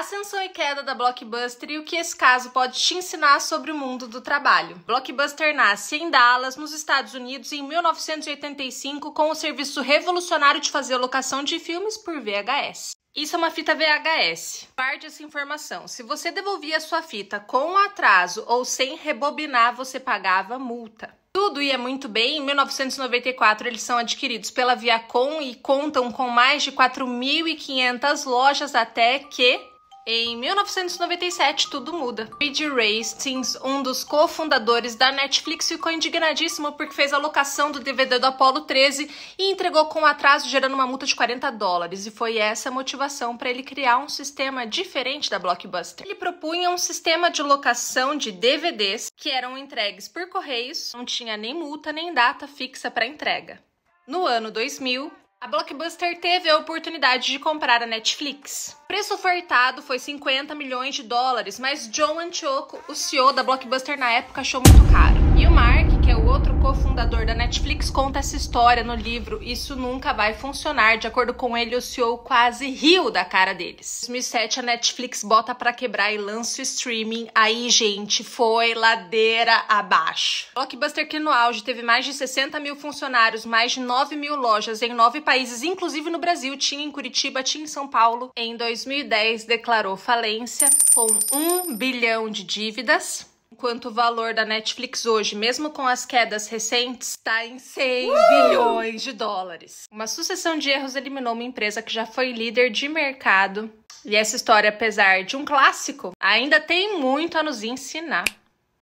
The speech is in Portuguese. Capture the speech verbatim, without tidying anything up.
ascensão e queda da Blockbuster e o que esse caso pode te ensinar sobre o mundo do trabalho. Blockbuster nasce em Dallas, nos Estados Unidos, em mil novecentos e oitenta e cinco, com o serviço revolucionário de fazer locação de filmes por V H S. Isso é uma fita V H S. Guarde essa informação. Se você devolvia a sua fita com atraso ou sem rebobinar, você pagava multa. Tudo ia muito bem. Em mil novecentos e noventa e quatro, eles são adquiridos pela Viacom e contam com mais de quatro mil e quinhentas lojas até que... Em mil novecentos e noventa e sete, tudo muda. Reed Hastings, um dos cofundadores da Netflix, ficou indignadíssimo porque fez a locação do D V D do Apollo treze e entregou com atraso, gerando uma multa de quarenta dólares. E foi essa a motivação para ele criar um sistema diferente da Blockbuster. Ele propunha um sistema de locação de D V Ds que eram entregues por correios, não tinha nem multa nem data fixa para entrega. No ano dois mil... a Blockbuster teve a oportunidade de comprar a Netflix. O preço ofertado foi cinquenta milhões de dólares, mas John Antioco, o C E O da Blockbuster na época, achou muito caro. E o Mark, que é o outro cofundador da Netflix, conta essa história no livro Isso Nunca Vai Funcionar. De acordo com ele, o C E O quase riu da cara deles. Em dois mil e sete, a Netflix bota pra quebrar e lança o streaming. Aí, gente, foi ladeira abaixo. Blockbuster, que no auge teve mais de sessenta mil funcionários, mais de nove mil lojas em nove países, inclusive no Brasil, tinha em Curitiba, tinha em São Paulo. Em dois mil e dez, declarou falência com um bilhão de dívidas. Enquanto o valor da Netflix hoje, mesmo com as quedas recentes, está em cem bilhões de dólares. Uma sucessão de erros eliminou uma empresa que já foi líder de mercado. E essa história, apesar de um clássico, ainda tem muito a nos ensinar.